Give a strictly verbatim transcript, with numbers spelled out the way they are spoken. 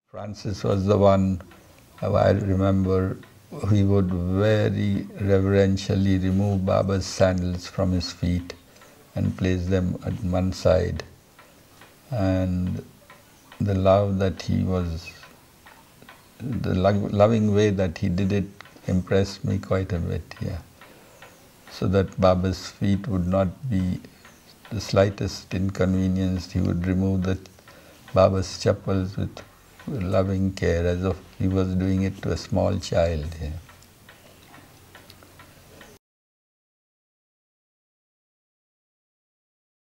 Francis was the one, how I remember, he would very reverentially remove Baba's sandals from his feet and place them at one side. And the love that he was, the lo loving way that he did it impressed me quite a bit, yeah. So that Baba's feet would not be the slightest inconvenience. He would remove the Baba's chappals with loving care, as if he was doing it to a small child. Yeah.